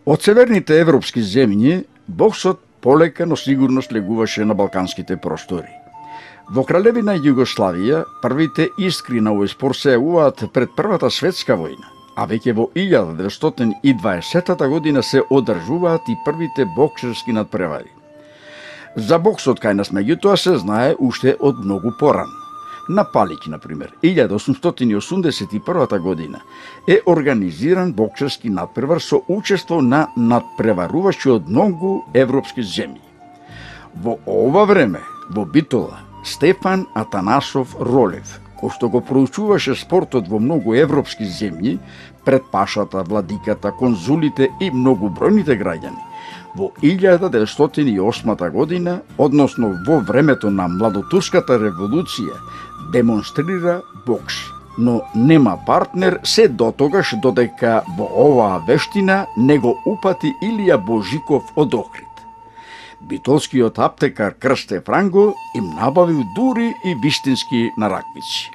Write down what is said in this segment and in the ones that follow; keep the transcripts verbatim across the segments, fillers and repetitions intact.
Од северните европски земји, боксот полека, но сигурно слегуваше на балканските простори. Во Кралевина Југославија, првите искри на овој спор се јавуваат пред Првата светска војна, а веќе во илјада деветстотини и дваесетта година се одржуваат и првите боксерски надпревари. За боксот кај нас меѓутоа се знае уште од многу порано. На Палич, например, илјада осумстотини и осумдесет и прва година е организиран боксерски надпревар со учество на надпреварувачи од многу европски земји. Во ова време, во Битола, Стефан Атанасов Ролев, кој што го проучуваше спортот во многу европски земји, пред пашата, владиката, конзулите и многобројните граѓани, во илјада деветстотини и осма година, односно во времето на Младотурската револуција, демонстрира бокс, но нема партнер се дотогаш додека во оваа вештина не го упати Илија Божиков од Охрид. Битолскиот аптекар Крсте Франго им набавил дури и вистински нараквици.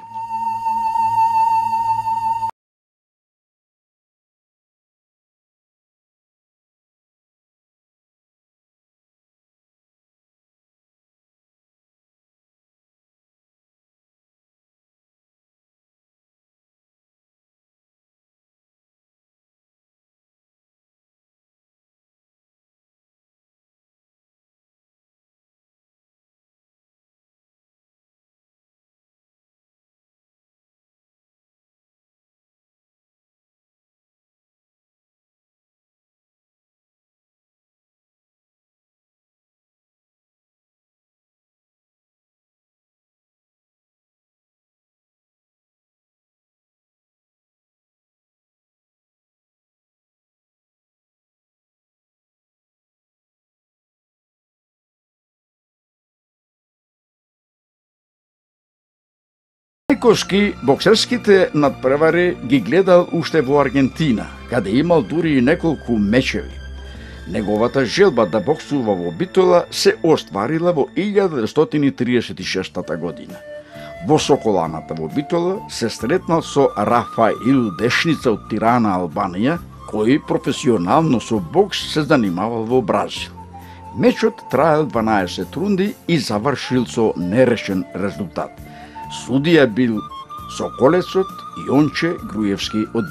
Мајковски боксерските надпревари ги гледал уште во Аргентина, каде имал дури и неколку мечеви. Неговата желба да боксува во Битола се остварила во илјада деветстотини триесет и шеста година. Во Соколаната во Битола се сретнал со Рафаил Дешница од Тирана, Албанија, кој професионално со бокс се занимавал во Бразил. Мечот траел дванаесет рунди и завршил со нерешен резултат. Судија бил Соколецот Јонче Груевски од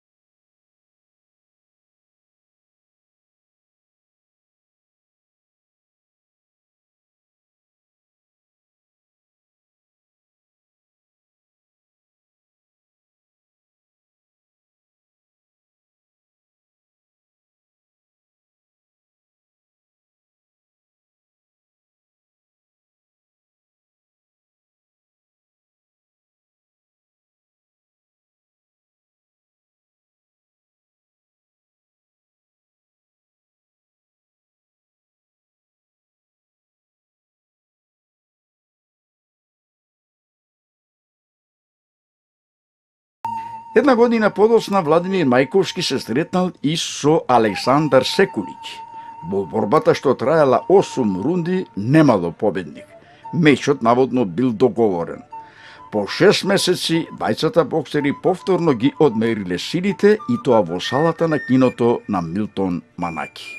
Една година подоцна Владимир Мајковски се сретнал и со Александар Секулиќ. Во борбата што траела осум рунди немало победник. Мечот наводно бил договорен. По шест месеци двајцата боксери повторно ги одмериле силите и тоа во салата на киното на Милтон Манаки.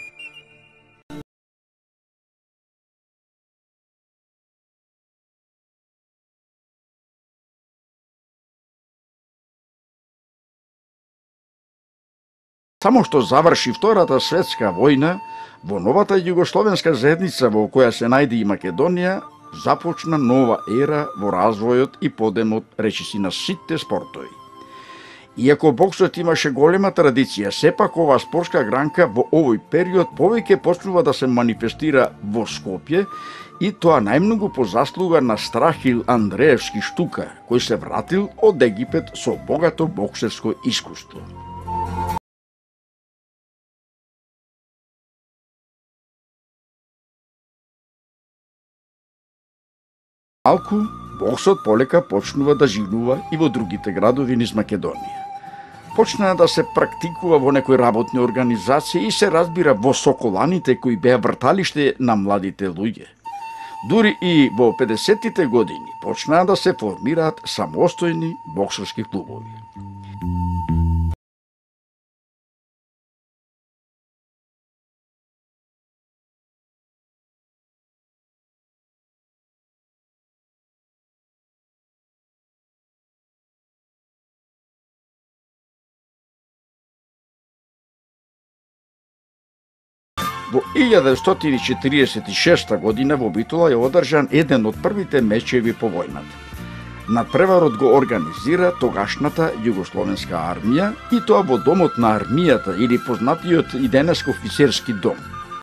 Само што заврши Втората светска војна, во новата југословенска заедница во која се најде и Македонија, започна нова ера во развојот и подемот, речиси, на сите спортови. Иако боксот имаше голема традиција, сепак оваа спортска гранка во овој период повеќе почнува да се манифестира во Скопје, и тоа најмногу по заслуга на Страхил Андреевски Штука, кој се вратил од Египет со богато боксерско искуство. Малку, боксот полека почнува да живнува и во другите градови низ Македонија. Почна да се практикува во некои работни организации и се разбира во Соколаните кои беа врталиште на младите луѓе. Дури и во педесеттите години почнаа да се формираат самостојни боксерски клубови. Во илјада деветстотини четиридесет и шеста година во Битола е одржан еден од првите мечеви по војната. Надпреварот го организира тогашната југословенска армија и тоа во домот на армијата или познатиот и денес офицерски дом.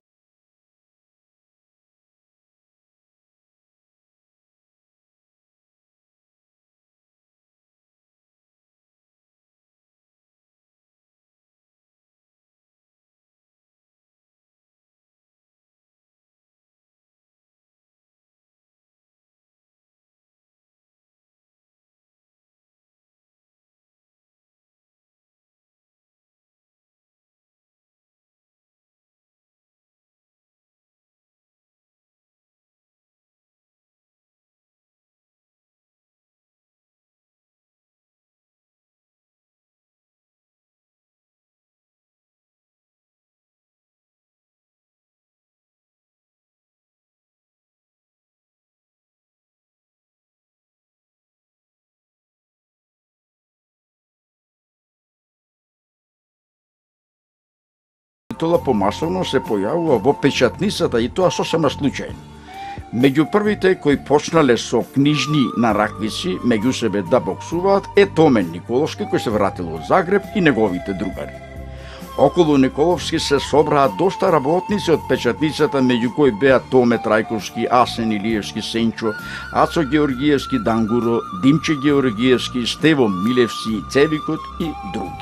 Битола помасовно се појавува во печатницата и тоа сосема случајно. Меѓу првите кои почнале со книжни на раквици меѓу себе да боксуваат е Томен Николовски, кој се вратил од Загреб, и неговите другари. Околу Николовски се собраа доста работници од печатницата, меѓу кои беа Томе Трајковски, Асен Илиевски, Сенчо, Ацо Георгиевски, Дангуро, Димче Георгиевски, Стево Милевски, Цевикот и други.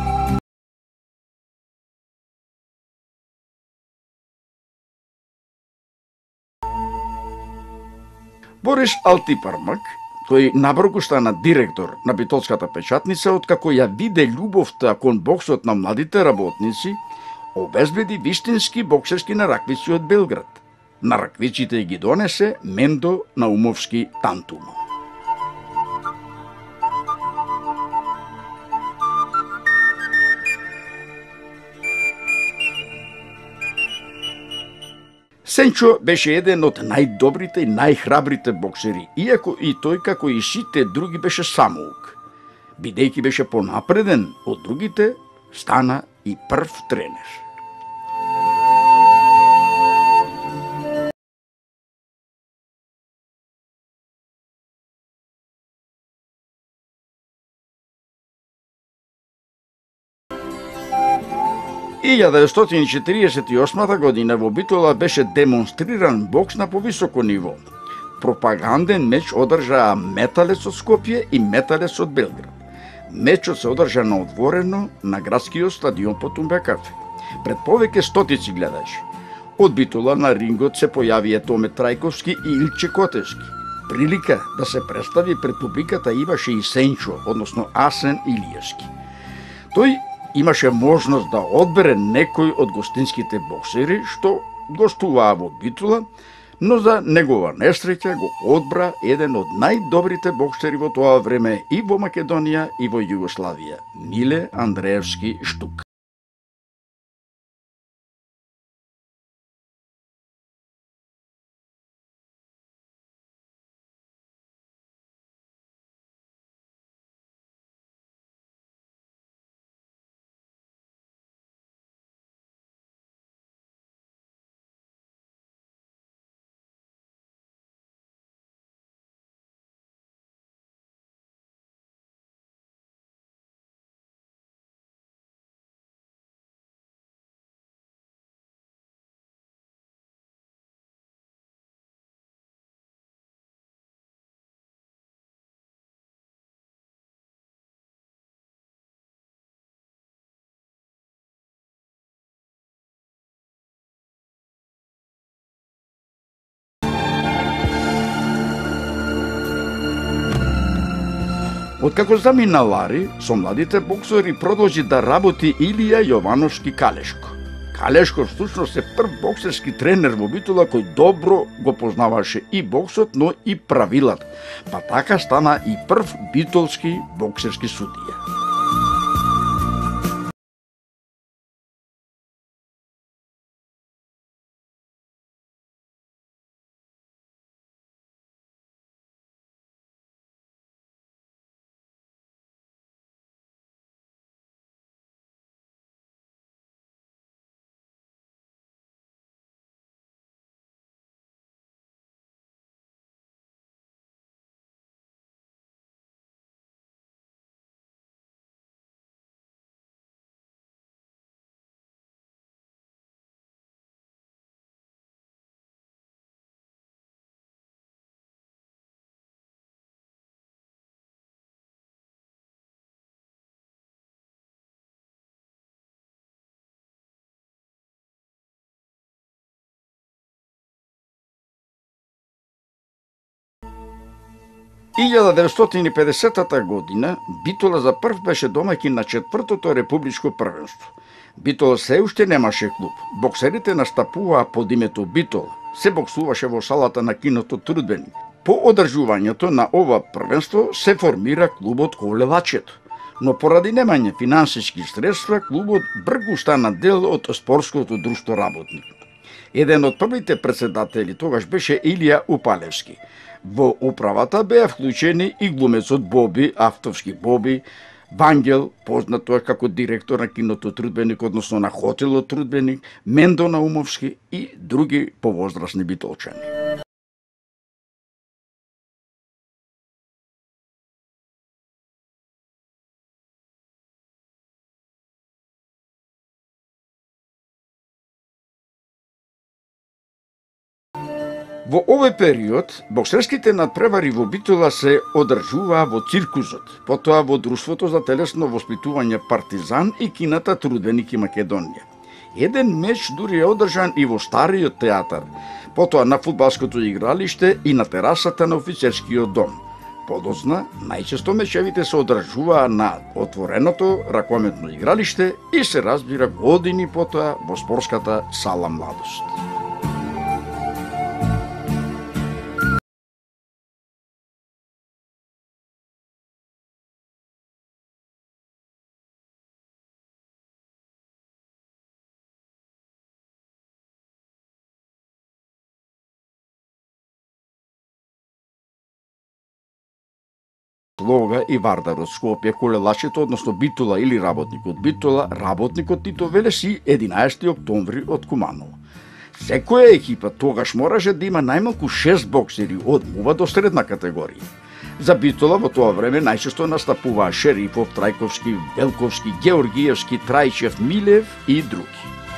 Борис Алтипармак, тој набрзо стана директор на Битолската печатница, откако ја виде љубовта кон боксот на младите работници, обезбеди вистински боксерски нараквици од Белград. Нараквиците ги донесе Мендо Наумовски Тантумо. Сенчо беше еден од најдобрите и најхрабрите боксери, иако и тој, како и сите други, беше самоук. Бидејќи беше понапреден од другите, стана и прв тренер. илјада деветстотини четиридесет и осма година во Битола беше демонстриран бокс на повисоко ниво. Пропаганден меч одржаа Металец од Скопје и Металец од Белград. Мечот се одржа на отворено на градскиот стадион по Тумбекафе. Пред повеќе стотици гледачи. Од Битола на рингот се појавија Томе Трајковски и Илче Котевски. Прилика да се представи пред публиката имаше и Сенчо, односно Асен Илиевски. Тој имаше можност да одбере некој од гостинските боксери што гостуваа во Битола, но за негова несреќа го одбра еден од најдобрите боксери во тоа време и во Македонија и во Југославија, Миле Андреевски Штук. Откако замина Лари, со младите боксери продолжи да работи Илија Јовановски Калешко. Калешко всушност е прв боксерски тренер во Битола кој добро го познаваше и боксот, но и правилата, па така стана и прв битолски боксерски судија. илјада деветстотини и педесетата година Битола за прв беше домаќин на четвртото републичко првенство. Битола се уште немаше клуб. Боксерите настапуваа под името Битола. Се боксуваше во салата на киното Трудбеник. По одржувањето на ова првенство се формира клубот Колелачето. Но поради немање финансиски средства, клубот бргу стана дел од спортското друштво Работник. Еден од првите председатели тогаш беше Илија Упалевски. Во управата беа вклучени и глумецот Боби, автовски Боби, Вангел, познат тој како директор на киното Трудбеник, односно на хотелот Трудбеник, Мендо Наумовски и други повозрасни битолчани. Во овој период, боксерските надпревари во Битола се одржуваа во циркузот, потоа во Друштвото за телесно воспитување Партизан и кината Трудбеник и Македонија. Еден меч дури е одржан и во Стариот театар, потоа на фудбалското игралиште и на терасата на офицерскиот дом. Подоцна, најчесто мечевите се одржуваа на отвореното ракометно игралиште и се разбира години потоа во спортската сала Младост. Лога и Вардар од Скопје, Колелачето, односно Битола или Работникот Битола, Работникот Тито Велеси, единаесети октомври од Куманово. Секоја екипа тогаш мораше да има најмалку шест боксери од мува до средна категорија. За Битола во тоа време најчесто настапуваа Шерифов, Трајковски, Велковски, Георгиевски, Трајчев, Милев и други.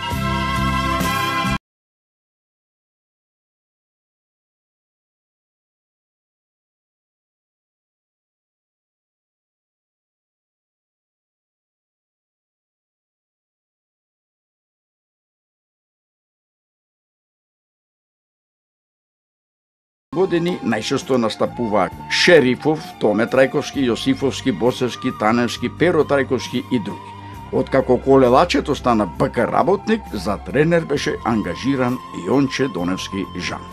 Години најчесто настапуваа Шерифов, Томе Трајковски, Јосифовски, Босевски, Таневски, Перо Трајковски и други. Откако Колелачето стана БК Работник, за тренер беше ангажиран Јонче Доневски Жан.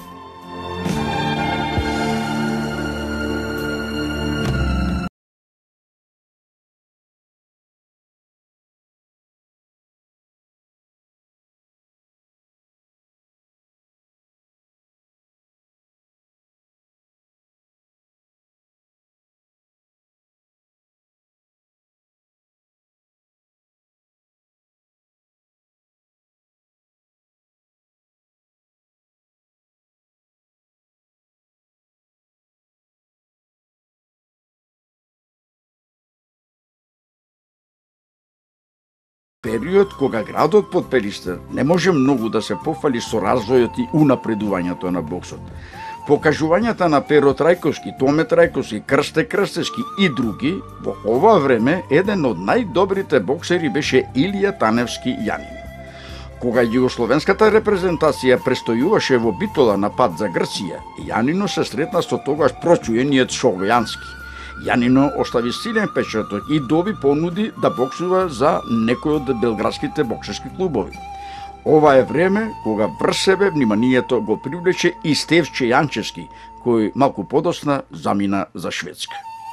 Период кога градот под Перистер не може многу да се пофали со развојот и унапредувањето на боксот. Покажувањата на Перо Трајковски, Томе Трајковски, Крсте Крстевски и други, во ова време еден од најдобрите боксери беше Илија Таневски Јанин. Кога југословенската репрезентација престојуваше во Битола на пат за Грција, Јанино се сретна со тогаш прочуениот Шогојански. Јанино остави силен печаток и доби понуди да боксува за некој од белградските боксерски клубови. Ова е време кога врз себе вниманието го привлече и Стевче Јанчевски, кој малку подоцна замина за Шведска.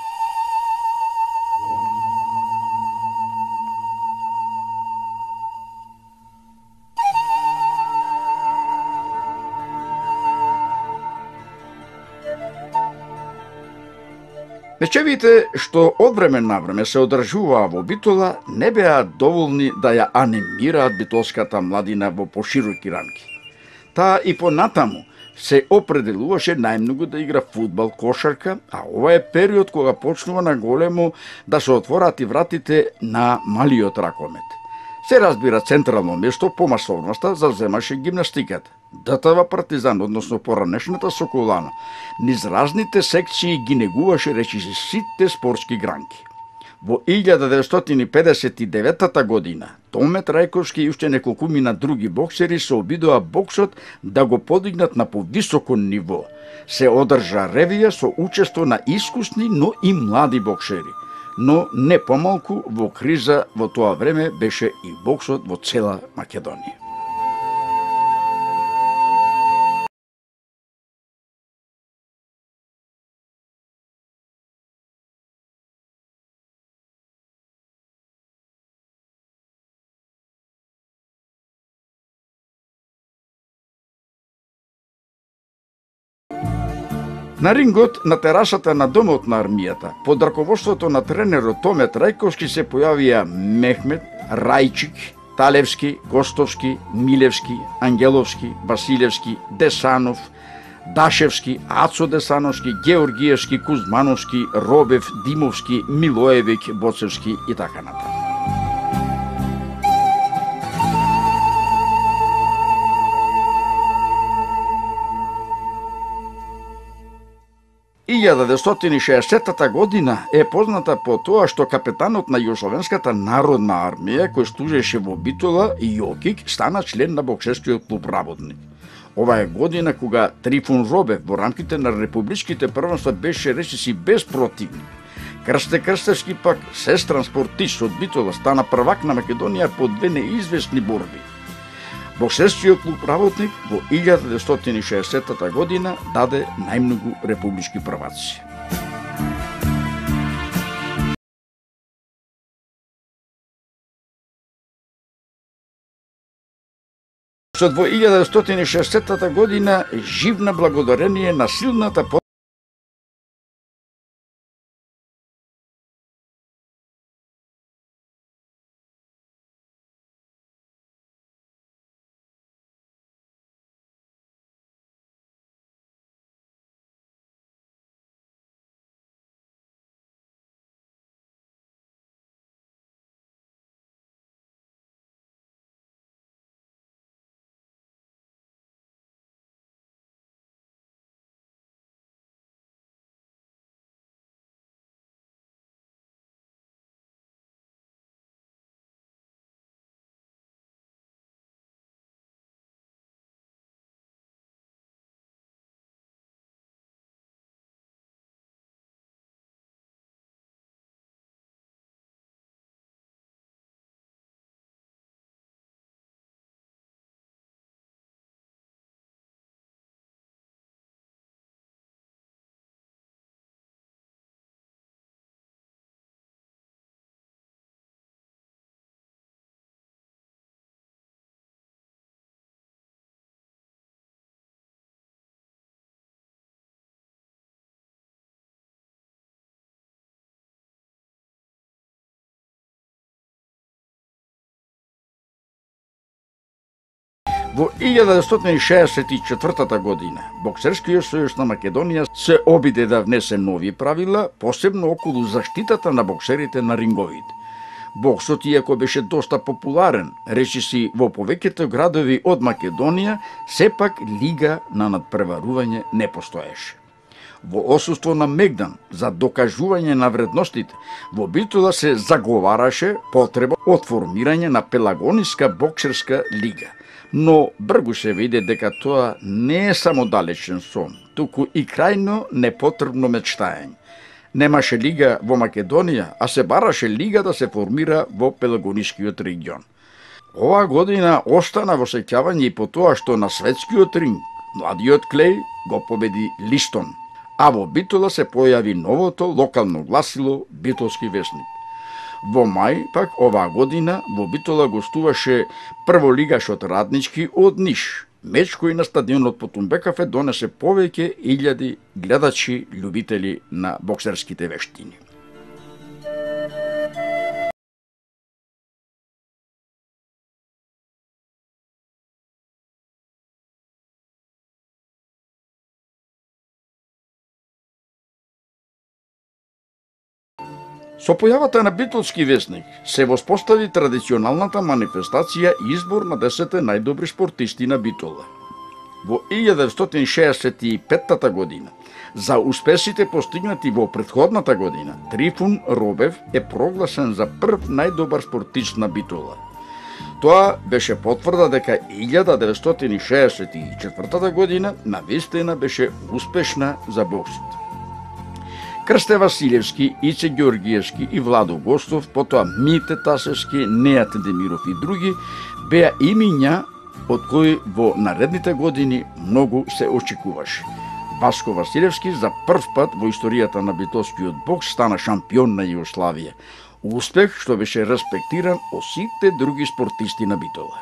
Мечевите што од време на време се одржуваа во Битола не беа доволни да ја анимираат битолската младина во пошироки рамки. Таа и понатаму се определуваше најмногу да игра фудбал, кошарка, а ова е период кога почнува на големо да се отворат и вратите на малиот ракомет. Се разбира, централно место по масовноста завземаше гимнастиката. ДТВ Партизан, односно поранешната Соколана, низ разните секции ги негуваше речиси сите спортски гранки. Во илјада деветстотини педесет и девета година Томе Трајковски и уште неколкумина други боксери се обидоа боксот да го подигнат на повисоко ниво. Се одржа ревија со учество на искусни, но и млади боксери. Но не помалку во криза во тоа време беше и боксот во цела Македонија. На рингот на терасата на домот на армијата, под раководството на тренерот Томе Трајковски се појавија Мехмет, Рајчик, Талевски, Костовски, Милевски, Ангеловски, Василевски, Десанов, Дашевски, Ацо Десановски, Георгиевски, Кузмановски, Робев, Димовски, Милоевик, Боцевски и така натаму. илјада деветстотини и шеесеттата година е позната по тоа што капетанот на Југословенската народна армија, кој служеше во Битола, Јокик, стана член на боксерскиот клуб Работник. Ова е година кога Трифун Робев во рамките на републичките првенства беше речиси без противник. Крсте Крстевски пак, сестран спортист од Битола, стана првак на Македонија по две неизвестни борби. Боксерскиот клуб Работник во илјада деветстотини и шеесеттата година даде најмногу републички прваци. Во илјада деветстотини и шеесеттата година живна благодарение на силната Во илјада деветстотини и шеесет и четвртата година Боксерскиот сојуз на Македонија се обиде да внесе нови правила, посебно околу заштитата на боксерите на ринговите. Боксот, иако беше доста популарен, речиси во повеќето градови од Македонија, сепак лига на надпреварување не постоеше. Во отсуство на мегдан за докажување на вредностите, во Битола се заговараше потреба од формирање на пелагониска боксерска лига. Но бргу се виде дека тоа не е само далечен сон, туку и крајно непотребно мечтаење. Немаше лига во Македонија, а се бараше лига да се формира во пелагонискиот регион. Оваа година остана во сеќавање и по тоа што на светскиот ринг младиот Клеј го победи Листон, а во Битола се појави новото локално гласило Битолски весник. Во мај, пак оваа година, во Битола гостуваше прволигашот Раднички од Ниш, меч кој на стадионот по Тумбекафе донесе повеќе илјади гледачи, љубители на боксерските вештини. Со појавата на Битолски весник се воспостави традиционалната манифестација избор на десетте најдобри спортисти на Битола. во илјада деветстотини шеесет и петта година. За успесите постигнати во претходната година, Трифун Робев е прогласен за прв најдобар спортист на Битола. Тоа беше потврда дека илјада деветстотини шеесет и четвртата година навистина беше успешна за боксот. Крсте Василевски, Ице Ѓоргиевски и Владо Гостов, потоа Мите Тасевски, Нејат Демиров и други, беа имиња од кои во наредните години многу се очекуваше. Васко Василевски за прв пат во историјата на битолскиот бокс стана шампион на Југославија. Успех што беше респектиран од сите други спортисти на Битола.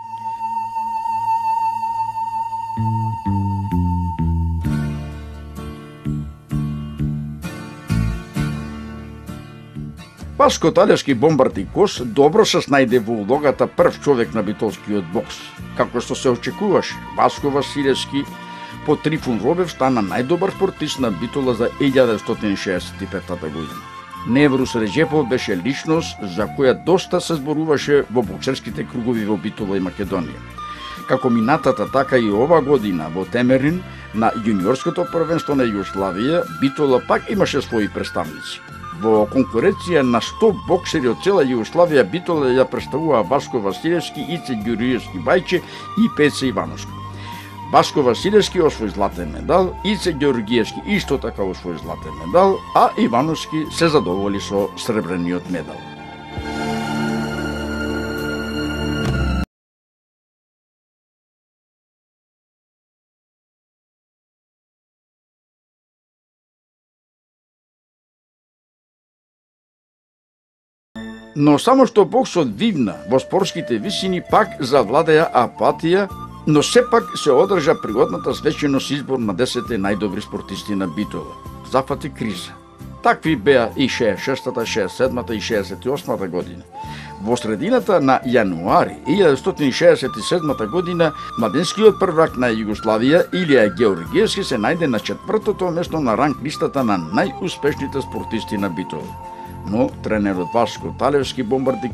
Васко Талевски бомбард Кос добро се снајде во улогата прв човек на битолскиот бокс. Како што се очекуваше, Васко Василевски по Трифун Робев стана најдобар спортист на Битола за илјада деветстотини шеесет и петта година. Неврус Реджепов беше личност за која доста се зборуваше во боксерските кругови во Битола и Македонија. Како минатата, така и ова година во Темерин на јуниорското првенство на Југославија, Битола пак имаше своји представници. Во конкуренција на сто боксери од цела Југославија, Битола ја представува Васко Василевски, Ице Ѓуриевски Бајче и Пеце Ивановски. Васко Василевски освои златен медал, Ице Ѓоргиевски исто така освои златен медал, а Ивановски се задоволи со сребрениот медал. Но само што боксот вивна во спортските висини, пак завладеа апатија, но сепак се одржа пригодната свеченост избор на десетте најдобри спортисти на Битола. Зафати криза. Такви беа и шеесет и шестата, шеесет и седмата и шеесет и осмата година. Во средината на јануари илјада деветстотини шеесет и седмата година младенскиот првак на Југославија Илија Ѓоргиевски се најде на четвртото место на ранг листата на најуспешните спортисти на Битола. Но тренерот Васко Талевски бомбарди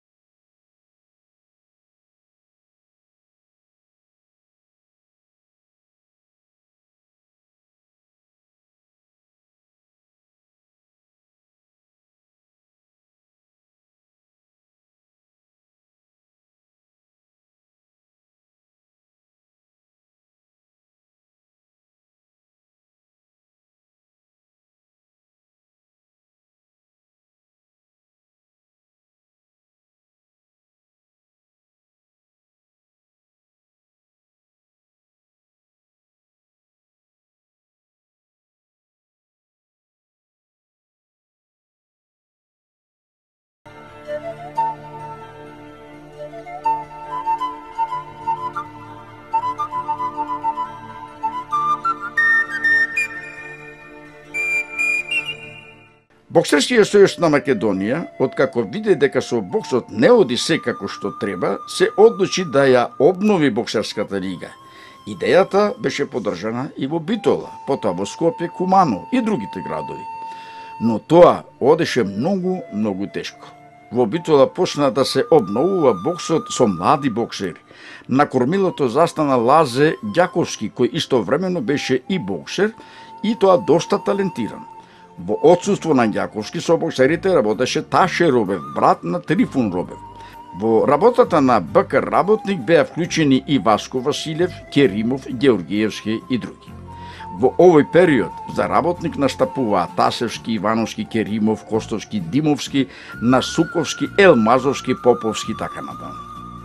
Боксерскиот сојуз на Македонија, откако виде дека со боксот не оди се како што треба, се одлучи да ја обнови боксерската лига. Идејата беше поддржана и во Битола, потоа во Скопје, Куманово и другите градови. Но тоа одеше многу, многу тешко. Во Битола почна да се обновува боксот со млади боксери. На кормилото застана Лазе Ѓаковски, кој истовремено беше и боксер, и тоа доста талентиран. Во отсуство на Ѓаковски со боксерите работеше Таше Робев, брат на Трифун Робев. Во работата на БК работник беа вклучени и Васко Василев, Керимов, Ѓоргиевски и други. Во овој период за работник настапуваа Тасевски, Ивановски, Керимов, Костовски, Димовски, Насуковски, Елмазовски, Поповски, така натаму.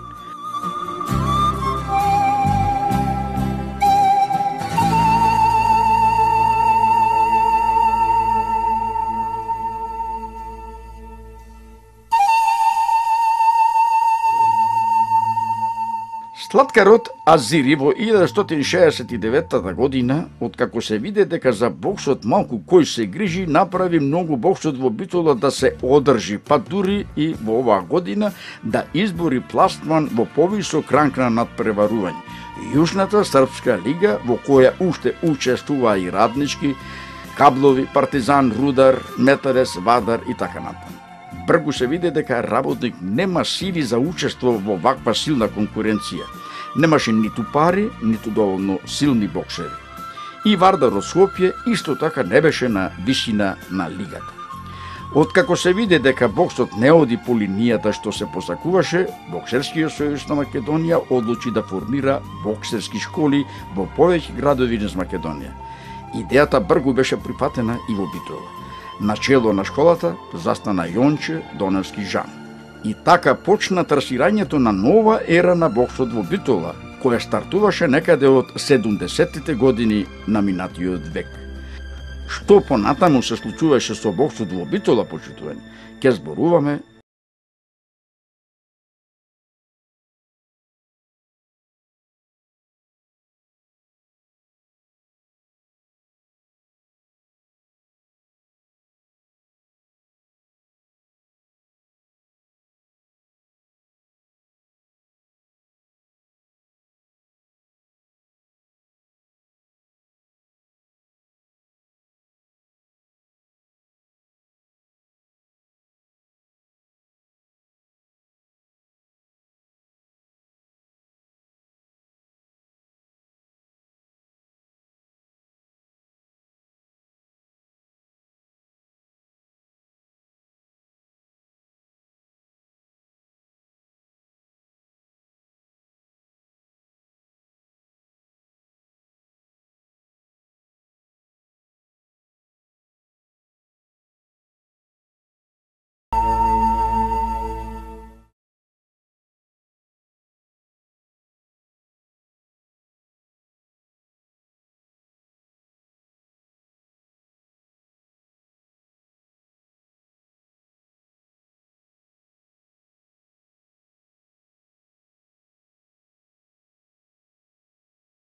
Сладкарот Азири во илјада деветстотини шеесет и девета година, откако се виде дека за боксот малку кој се грижи, направи многу боксот во Битола да се одржи, па дури и во оваа година да избори пластман во повисок ранг на надпреварување. Јужната српска лига, во која уште учествува и Раднички, Каблови, Партизан, Рудар, Метарес, Вадар и така натаму. Бргу се виде дека работник нема сили за учество во ваква силна конкуренција. Немаше ниту пари, ниту доволно силни боксери. И Вардар од Скопје исто така не беше на висина на лигата. Откако се виде дека боксот не оди по линијата што се посакуваше, Боксерскиот сојуз на Македонија одлучи да формира боксерски школи во повеќе градови низ Македонија. Идејата бргу беше прифатена и во Битола. Начело на школата застана Јонче Доневски Жан. И така почна трасирањето на нова ера на боксот во Битола, која стартуваше некаде од седумдесеттите години на минатиот век. Што понатаму се случуваше со боксот во Битола, почитувани, ќе зборуваме